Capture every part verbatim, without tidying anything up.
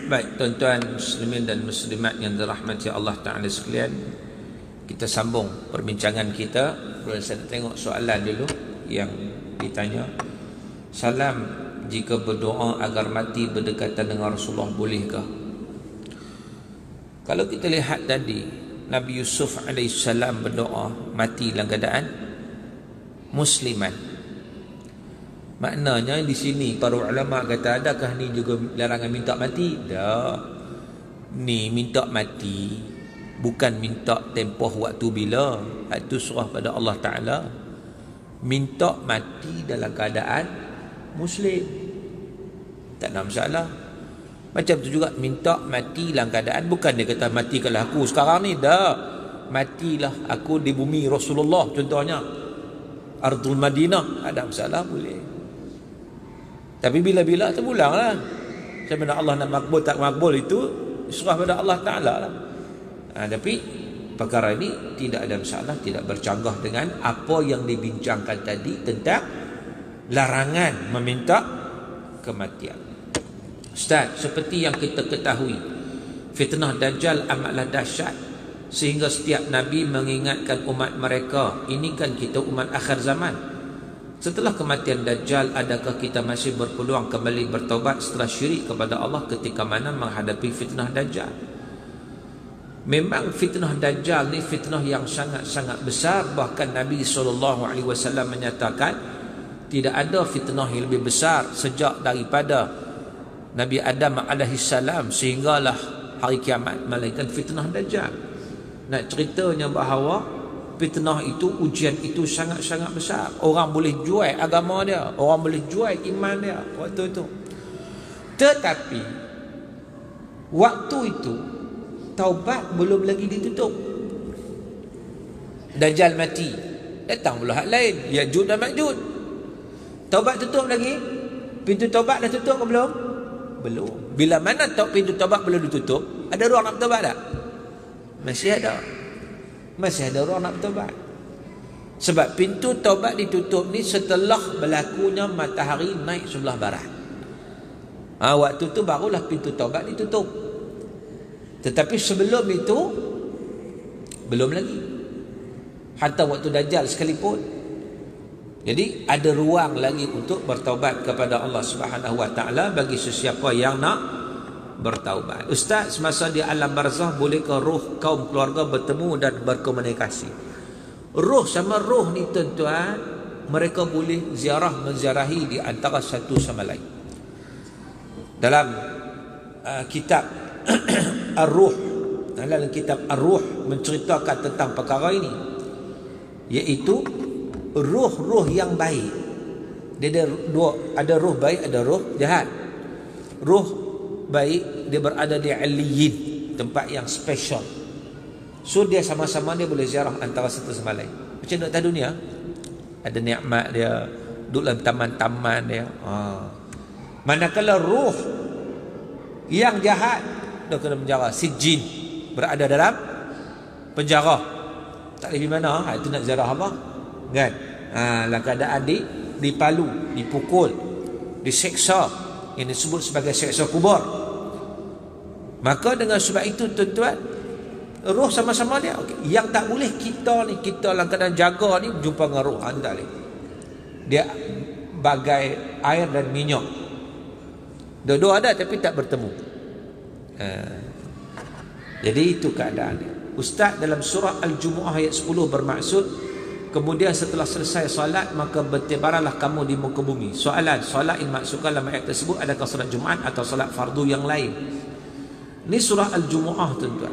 Baik, tuan-tuan muslimin dan muslimat yang dirahmati Allah Ta'ala sekalian, kita sambung perbincangan kita. Boleh saya tengok soalan dulu yang ditanya. Salam, jika berdoa agar mati berdekatan dengan Rasulullah bolehkah? Kalau kita lihat tadi, Nabi Yusuf alaihissalam berdoa mati dalam keadaan musliman. Maknanya di sini para ulama kata, adakah ni juga larangan minta mati? Tak. Ni minta mati bukan minta tempoh waktu bila. Itu surah pada Allah Ta'ala. Minta mati dalam keadaan muslim, tak ada masalah. Macam tu juga minta mati dalam keadaan, bukan dia kata mati kalau aku sekarang ni. Dah, matilah aku di bumi Rasulullah contohnya, Ardul Madinah, ada masalah, boleh. Tapi bila-bila terpulang lah. Macam mana Allah nak makbul tak makbul itu surah pada Allah Ta'ala lah. Ha, tapi perkara ini tidak ada masalah, tidak bercanggah dengan apa yang dibincangkan tadi tentang larangan meminta kematian. Ustaz, seperti yang kita ketahui, fitnah Dajjal amatlah dahsyat, sehingga setiap Nabi mengingatkan umat mereka. Ini kan kita umat akhir zaman. Setelah kematian Dajjal, adakah kita masih berpeluang kembali bertaubat setelah syirik kepada Allah ketika mana menghadapi fitnah Dajjal? Memang fitnah Dajjal ni fitnah yang sangat-sangat besar. Bahkan Nabi sallallahu alaihi wasallam menyatakan tidak ada fitnah yang lebih besar sejak daripada Nabi Adam alaihissalam sehinggalah hari kiamat, melainkan fitnah Dajjal. Nak ceritanya bahawa fitnah itu, ujian itu sangat-sangat besar. Orang boleh jual agama dia, orang boleh jual iman dia waktu itu. Tetapi waktu itu taubat belum lagi ditutup. Dajjal mati, datang pula hak lain, Ya'juj dan Ma'juj. Taubat tutup lagi, pintu taubat dah tutup ke belum? Belum. Bila mana tahu pintu taubat belum ditutup, ada ruang nak bertaubat tak? Masih ada. Masih ada orang nak bertaubat. Sebab pintu taubat ditutup ni setelah berlakunya matahari naik sebelah barat. Ha, waktu tu barulah pintu taubat ditutup. Tetapi sebelum itu belum lagi. Hatta waktu Dajjal sekalipun. Jadi ada ruang lagi untuk bertaubat kepada Allah Subhanahu Wa Taala bagi sesiapa yang nak bertaubat. Ustaz, semasa di alam barzah bolehkah roh kaum keluarga bertemu dan berkomunikasi? Roh sama roh ni tuan-tuan, mereka boleh ziarah menziarahi di antara satu sama lain. Dalam uh, kitab Ar-Ruh, dalam kitab Ar-Ruh menceritakan tentang perkara ini, iaitu roh-roh yang baik. Dia ada dua, ada roh baik, ada roh jahat. Roh baik dia berada di Aliyin, tempat yang special. So dia sama-sama dia boleh ziarah antara satu sama lain. Macam di atas dunia ada nikmat dia, duduk dalam taman-taman dia. Ha. Manakala roh yang jahat dia kena penjara, sijin, berada dalam penjara. Tak boleh pergi mana, ha, itu nak ziarah apa? Kan? Ha, dalam keadaan di dipalu, dipukul, diseksa. Ini disebut sebagai seksa kubur. Maka dengan sebab itu tuan-tuan, roh sama-sama dia. Okay. Yang tak boleh kita ni, kita dalam keadaan jaga ni jumpa dengan roh, ha, tak boleh. Dia bagai air dan minyak, dua-dua ada tapi tak bertemu. Ha. Jadi itu keadaannya. Ustaz, dalam surah Al-Jumu'ah ayat sepuluh bermaksud kemudian setelah selesai solat maka bertebaranlah kamu di muka bumi. Soalan, solat yang maksudkan dalam ayat tersebut adakah solat Jumaat atau solat fardu yang lain? Ini surah Al-Jumu'ah tuan-tuan.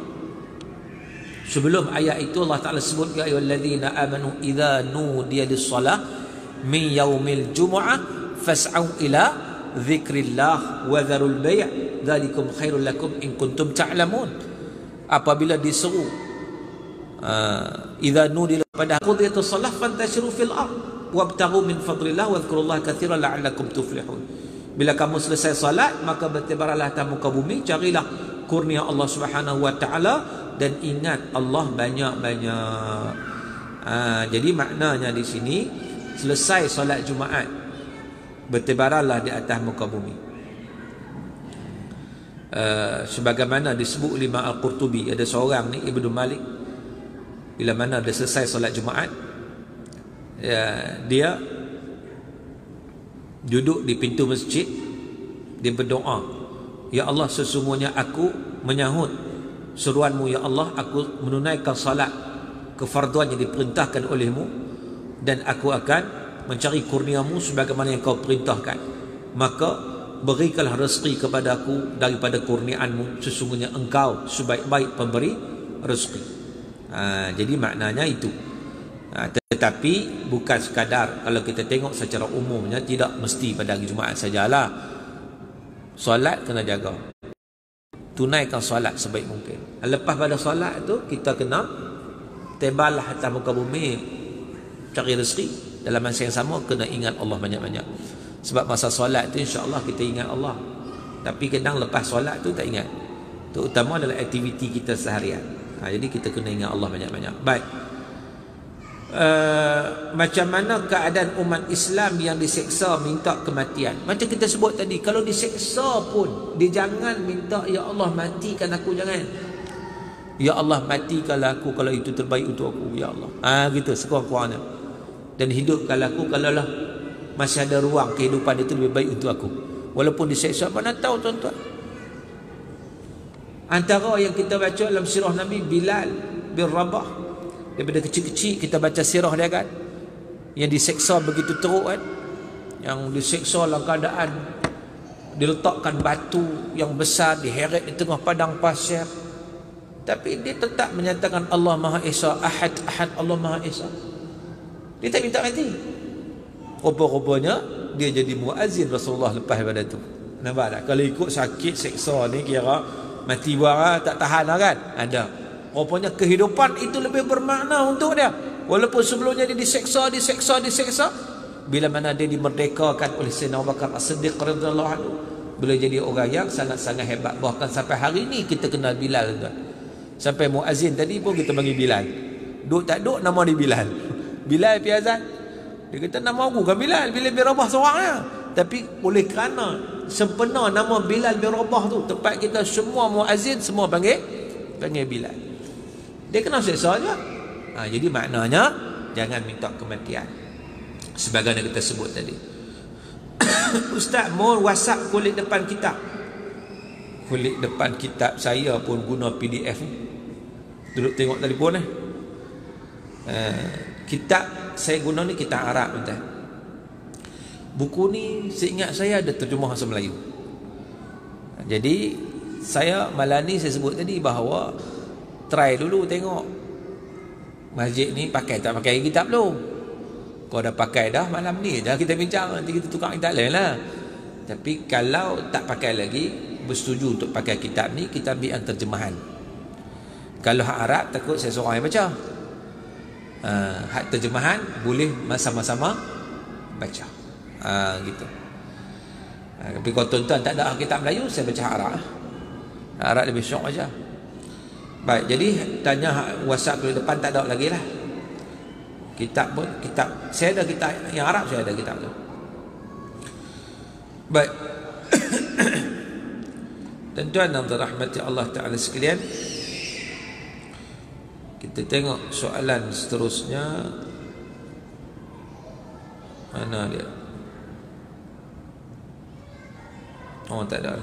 Sebelum ayat itu Allah Ta'ala sebut, ya ayyuhalladzina amanu idza nudiya lis-shalah min yaumil jumu'ah fas'au ila dzikrillah wa dzarul bai' dzalikum khairul lakum in kuntum ta'lamun. Apabila diseru Uh, idza nudiya pada qudiyatus shalah fantashiru fil ard wabtaghu min fadlillah wadhkurullaha katsiran la'allakum tuflihun. Bila kamu selesai salat maka bertebaranlah atas muka bumi, carilah kurnia Allah Subhanahu Wa Taala dan ingat Allah banyak-banyak. Uh, jadi maknanya di sini selesai solat Jumaat bertebaranlah di atas muka bumi. uh, sebagaimana disebut oleh Imam Al-Qurtubi, ada seorang ni Ibnu Malik, bila mana dia selesai solat Jumaat, ya, dia duduk di pintu masjid, dia berdoa, ya Allah, sesungguhnya aku menyahut seruanmu, ya Allah, aku menunaikan salat kefarduan yang diperintahkan olehmu, dan aku akan mencari kurniamu sebagaimana yang kau perintahkan, maka berikanlah rezeki kepada aku daripada kurniaanmu, sesungguhnya engkau sebaik-baik pemberi rezeki. Ha, jadi maknanya itu. Ha, tetapi bukan sekadar, kalau kita tengok secara umumnya, tidak mesti pada hari Jumaat sajalah. Solat kena jaga, tunaikan solat sebaik mungkin. Lepas pada solat tu, kita kena teballah atas muka bumi cari rezeki. Dalam masa yang sama kena ingat Allah banyak-banyak. Sebab masa solat tu insya-Allah kita ingat Allah. Tapi kadang lepas solat tu tak ingat. Terutama dalam aktiviti kita seharian. Ha, jadi kita kena ingat Allah banyak-banyak. Baik. Uh, macam mana keadaan umat Islam yang diseksa minta kematian? Macam kita sebut tadi, kalau diseksa pun dia jangan minta, ya Allah matikan aku, jangan. Ya Allah matikanlah aku kalau itu terbaik untuk aku, ya Allah. Ah ha, gitu sekurang-kurangnya. Dan hidupkanlah aku kalau lah masih ada ruang kehidupan itu lebih baik untuk aku. Walaupun diseksa, mana tahu tuan-tuan. Antara yang kita baca dalam sirah Nabi Bilal bin Rabah, daripada kecil-kecil kita baca sirah dia kan, yang diseksa begitu teruk kan, yang diseksa dalam keadaan diletakkan batu yang besar diheret di tengah padang pasir, tapi dia tetap menyatakan Allah Maha Esa, Ahad, Ahad, Allah Maha Esa. Dia tak minta mati. Rupa-rupanya dia jadi muazzin Rasulullah lepas daripada tu. Nampak tak? Kalau ikut sakit seksa ni kira mati buara tak tahan lah kan? Ada. Rupanya kehidupan itu lebih bermakna untuk dia. Walaupun sebelumnya dia diseksa, diseksa, diseksa. Bila mana dia dimerdekakan oleh Sayyidina Abu Bakar As-Siddiq radhiyallahu anhu, bila jadi orang yang sangat-sangat hebat. Bahkan sampai hari ini kita kenal Bilal tuan. Sampai muazzin tadi pun kita panggil Bilal. Duk tak duk nama dia Bilal. Bilal pi azan. Dia kata nama aku kan Bilal, Bilal bin Rabah seorangnya. Tapi oleh kerana sempena nama Bilal bin Rabah tu, tempat kita semua muazzin semua panggil panggil Bilal. Dia kena seksa je. Ha, jadi maknanya jangan minta kematian. Sebagaimana kita sebut tadi. Ustaz, mau WhatsApp kulit depan kitab. Kulit depan kitab saya pun guna P D F. Duduk tengok telefon eh. Uh, kitab saya guna ni kitab Arab tuan. Buku ni seingat saya ada terjemah bahasa Melayu. Jadi saya malam ni saya sebut tadi bahawa try dulu tengok masjid ni pakai tak pakai kitab dulu. Kau dah pakai dah, malam ni dah kita bincang, nanti kita tukar kitab lain lah. Tapi kalau tak pakai lagi, bersetuju untuk pakai kitab ni, kita ambil yang terjemahan. Kalau hak Arab takut saya seorang yang baca. Uh, hak terjemahan boleh sama-sama baca. Uh, gitu. Uh, tapi kalau tuan-tuan tak ada kitab Melayu, saya baca Arab. Arab lebih syok aja. Baik, jadi tanya WhatsApp ke depan tak ada lagi lah. Kitab pun, kitab saya ada kitab yang Arab, saya ada kitab tu. Baik. Tuan-tuan dan rahmati Allah Ta'ala sekalian, kita tengok soalan seterusnya. Mana dia? Oh, tak ada.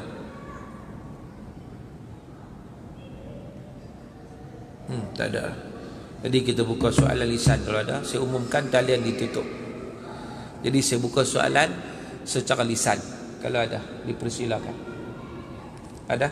Hmm, tak ada. Jadi kita buka soalan lisan kalau ada. Saya umumkan talian ditutup. Jadi saya buka soalan secara lisan. Kalau ada, dipersilakan. Ada?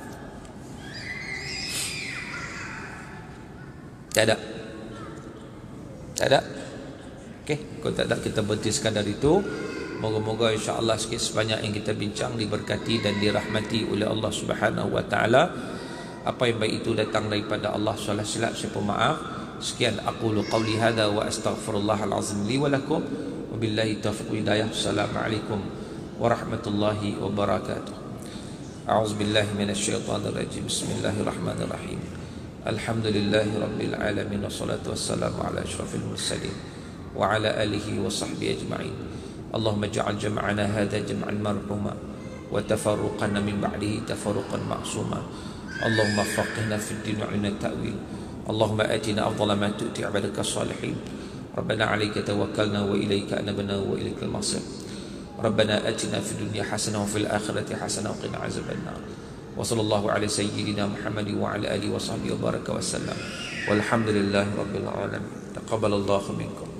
Tak ada. Tak ada. Okey, kalau tak ada kita berhenti sekadar itu. Moga-moga insya-Allah sikit sebanyak yang kita bincang diberkati dan dirahmati oleh Allah Subhanahu wa taala. Apa yang baik itu datang daripada Allah. Salah silap saya pemaaf. Sekian aqulu qawli hadza wa astaghfirullahal azim li wa lakum. Wabillahi taufiq hidayah. Assalamualaikum warahmatullahi wabarakatuh. A'udzubillahi minasyaitonir rajim. Bismillahirrahmanirrahim. Alhamdulillahi rabbil alamin wassalatu wassalamu ala asyrafil mursalin wa ala alihi wa sahbihi ajma'in. Allahumma ja'al jam'ana hadha jam'an marhuma wa tafarruqana min ba'dihi tafarruqan ma'suma. Allahumma faqihna fid din wa 'allimna ta'wil. Allahumma atina afdala ma tu'ti 'ibadaka salihin. Rabbana 'alaika tawakkalna wa ilaika anabna wa ilaikal masir. Rabbana atina fid dunya hasanah wa fil akhirati hasanah wa qina 'adzabannar. Wa sallallahu ala sayyidina Muhammad wa ala alihi wa sahbihi wa baraka wa sallam. Walhamdulillahi rabbil alamin. Taqabbalallahu minkum.